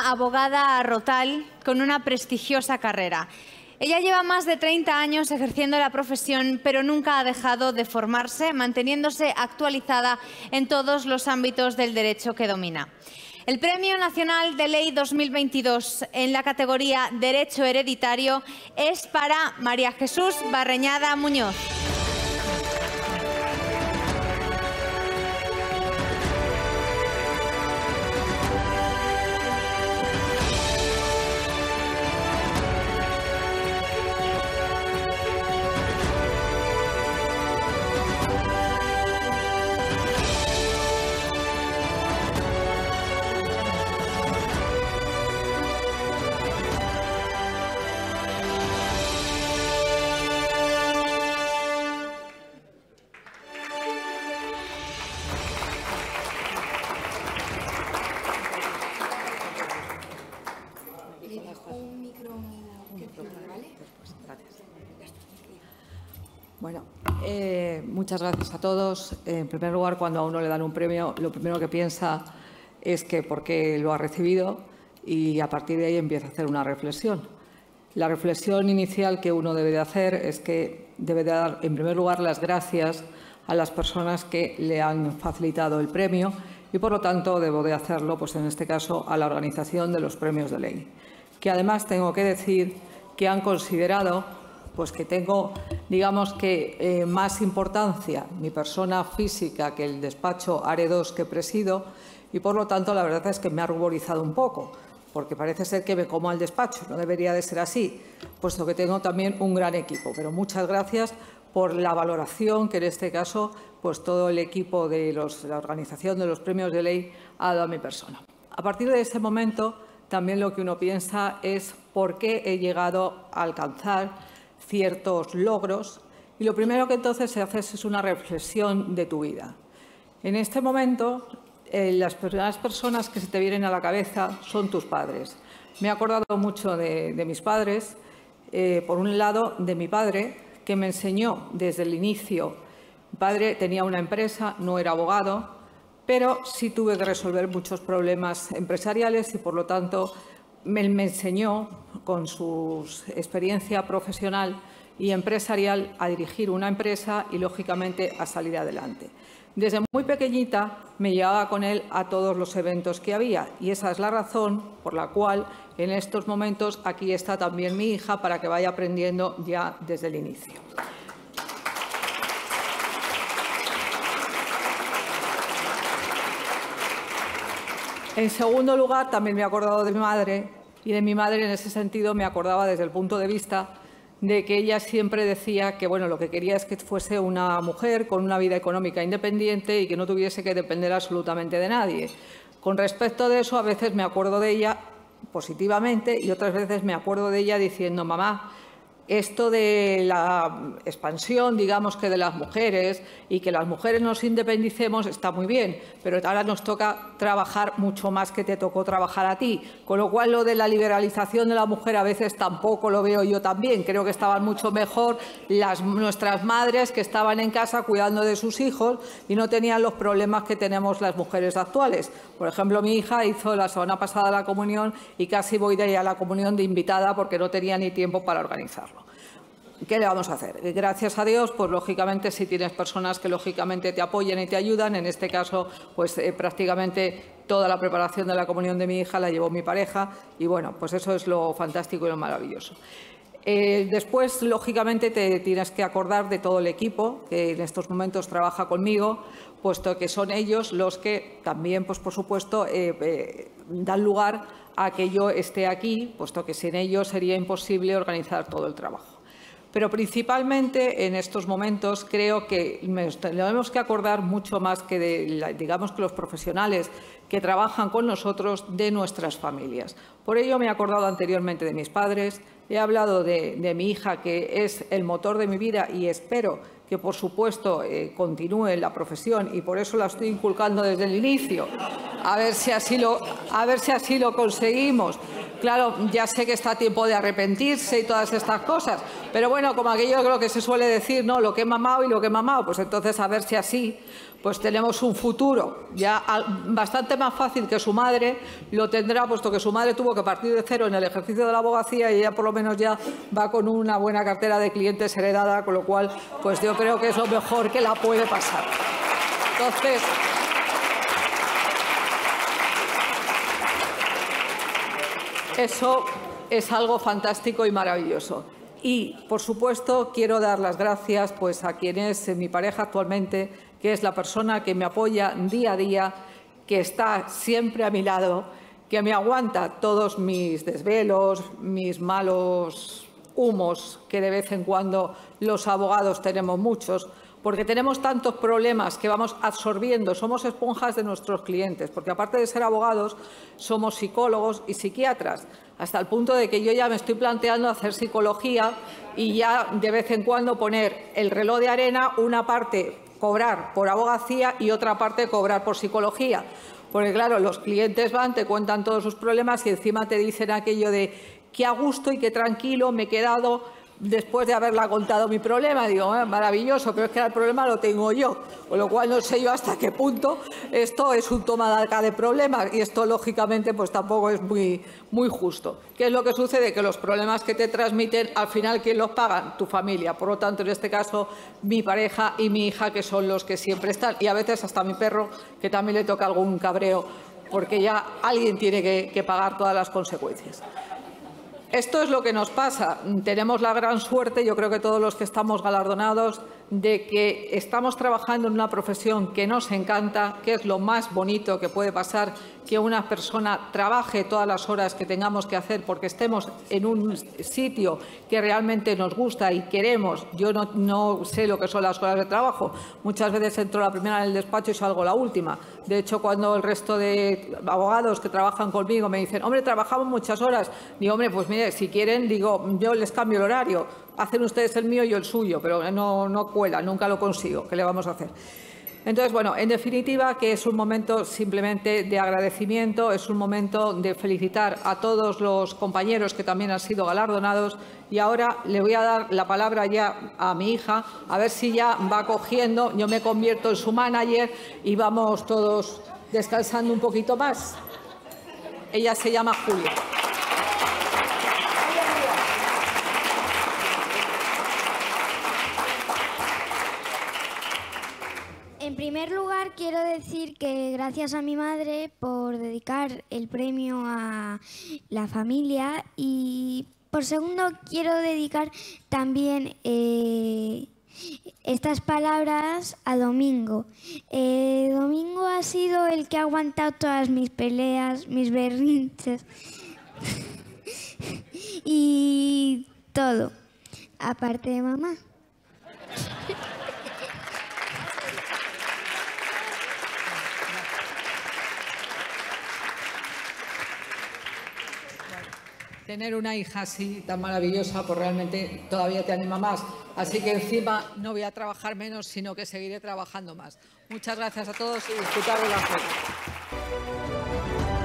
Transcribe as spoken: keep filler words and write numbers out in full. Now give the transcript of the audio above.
una abogada rotal con una prestigiosa carrera. Ella lleva más de treinta años ejerciendo la profesión, pero nunca ha dejado de formarse, manteniéndose actualizada en todos los ámbitos del derecho que domina. El Premio Nacional de Ley dos mil veintidós en la categoría Derecho Hereditario es para María Jesús Barreñada Muñoz. Bueno, eh, muchas gracias a todos. En primer lugar, cuando a uno le dan un premio, lo primero que piensa es que por qué lo ha recibido y a partir de ahí empieza a hacer una reflexión. La reflexión inicial que uno debe de hacer es que debe de dar, en primer lugar, las gracias a las personas que le han facilitado el premio y, por lo tanto, debo de hacerlo, pues en este caso, a la organización de los premios de ley. Que además tengo que decir que han considerado pues que tengo, digamos que, eh, más importancia mi persona física que el despacho ARE dos que presido y, por lo tanto, la verdad es que me ha ruborizado un poco, porque parece ser que me como al despacho. No debería de ser así, puesto que tengo también un gran equipo. Pero muchas gracias por la valoración que, en este caso, pues todo el equipo de los, la organización de los premios de ley ha dado a mi persona. A partir de ese momento, también lo que uno piensa es por qué he llegado a alcanzar ciertos logros, y lo primero que entonces se hace es una reflexión de tu vida. En este momento, eh, las primeras personas que se te vienen a la cabeza son tus padres. Me he acordado mucho de, de mis padres, eh, por un lado de mi padre, que me enseñó desde el inicio. Mi padre tenía una empresa, no era abogado, pero sí tuve que resolver muchos problemas empresariales y, por lo tanto, me, me enseñó con su experiencia profesional y empresarial a dirigir una empresa y, lógicamente, a salir adelante. Desde muy pequeñita me llevaba con él a todos los eventos que había y esa es la razón por la cual en estos momentos aquí está también mi hija para que vaya aprendiendo ya desde el inicio. En segundo lugar, también me he acordado de mi madre, y de mi madre en ese sentido me acordaba desde el punto de vista de que ella siempre decía que bueno, lo que quería es que fuese una mujer con una vida económica independiente y que no tuviese que depender absolutamente de nadie. Con respecto de eso, a veces me acuerdo de ella positivamente y otras veces me acuerdo de ella diciendo, mamá, esto de la expansión, digamos que de las mujeres y que las mujeres nos independicemos está muy bien, pero ahora nos toca trabajar mucho más que te tocó trabajar a ti, con lo cual lo de la liberalización de la mujer a veces tampoco lo veo yo también. Creo que estaban mucho mejor las, nuestras madres que estaban en casa cuidando de sus hijos y no tenían los problemas que tenemos las mujeres actuales. Por ejemplo, mi hija hizo la semana pasada la comunión y casi voy de ella a la comunión de invitada porque no tenía ni tiempo para organizarlo. ¿Qué le vamos a hacer? Gracias a Dios, pues lógicamente si tienes personas que lógicamente te apoyan y te ayudan, en este caso pues eh, prácticamente toda la preparación de la comunión de mi hija la llevó mi pareja y bueno, pues eso es lo fantástico y lo maravilloso. Eh, después, lógicamente, te tienes que acordar de todo el equipo que en estos momentos trabaja conmigo, puesto que son ellos los que también, pues por supuesto, eh, eh, dan lugar a que yo esté aquí, puesto que sin ellos sería imposible organizar todo el trabajo. Pero principalmente en estos momentos creo que tenemos que acordar mucho más que de, digamos, que los profesionales que trabajan con nosotros de nuestras familias. Por ello me he acordado anteriormente de mis padres, he hablado de, de mi hija, que es el motor de mi vida y espero que, por supuesto, eh, continúe en la profesión y por eso la estoy inculcando desde el inicio, a ver si así lo, a ver si así lo conseguimos. Claro, ya sé que está a tiempo de arrepentirse y todas estas cosas, pero bueno, como aquello creo que se suele decir, ¿no? Lo que he mamado y lo que he mamado, pues entonces a ver si así pues tenemos un futuro ya bastante más fácil que su madre lo tendrá, puesto que su madre tuvo que partir de cero en el ejercicio de la abogacía y ella por lo menos ya va con una buena cartera de clientes heredada, con lo cual pues yo creo que es lo mejor que la puede pasar. Entonces, eso es algo fantástico y maravilloso. Y, por supuesto, quiero dar las gracias pues, a quien es mi pareja actualmente, que es la persona que me apoya día a día, que está siempre a mi lado, que me aguanta todos mis desvelos, mis malos humos, que de vez en cuando los abogados tenemos muchos, porque tenemos tantos problemas que vamos absorbiendo, somos esponjas de nuestros clientes, porque aparte de ser abogados, somos psicólogos y psiquiatras, hasta el punto de que yo ya me estoy planteando hacer psicología y ya de vez en cuando poner el reloj de arena, una parte cobrar por abogacía y otra parte cobrar por psicología. Porque claro, los clientes van, te cuentan todos sus problemas y encima te dicen aquello de qué a gusto y qué tranquilo me he quedado después de haberla contado mi problema. Digo, eh, maravilloso, pero es que el problema lo tengo yo, con lo cual no sé yo hasta qué punto esto es un toma de acá de problemas y esto lógicamente pues tampoco es muy, muy justo. ¿Qué es lo que sucede? Que los problemas que te transmiten al final ¿quién los paga? Tu familia. Por lo tanto, en este caso mi pareja y mi hija, que son los que siempre están, y a veces hasta mi perro, que también le toca algún cabreo porque ya alguien tiene que, que pagar todas las consecuencias. Esto es lo que nos pasa. Tenemos la gran suerte, yo creo que todos los que estamos galardonados, de que estamos trabajando en una profesión que nos encanta, que es lo más bonito que puede pasar, que una persona trabaje todas las horas que tengamos que hacer porque estemos en un sitio que realmente nos gusta y queremos. Yo no, no sé lo que son las horas de trabajo. Muchas veces entro la primera en el despacho y salgo la última. De hecho, cuando el resto de abogados que trabajan conmigo me dicen, hombre, trabajamos muchas horas, digo, hombre, pues mire, si quieren, digo, yo les cambio el horario. Hacen ustedes el mío y yo el suyo, pero no, no cuela, nunca lo consigo. ¿Qué le vamos a hacer? Entonces, bueno, en definitiva, que es un momento simplemente de agradecimiento, es un momento de felicitar a todos los compañeros que también han sido galardonados y ahora le voy a dar la palabra ya a mi hija, a ver si ya va cogiendo, yo me convierto en su manager y vamos todos descansando un poquito más. Ella se llama Julia. En primer lugar, quiero decir que gracias a mi madre por dedicar el premio a la familia y por segundo quiero dedicar también eh, estas palabras a Domingo. Eh, Domingo ha sido el que ha aguantado todas mis peleas, mis berrinches y todo, aparte de mamá. Tener una hija así tan maravillosa, pues realmente todavía te anima más. Así que encima no voy a trabajar menos, sino que seguiré trabajando más. Muchas gracias a todos y disfrutar de la foto.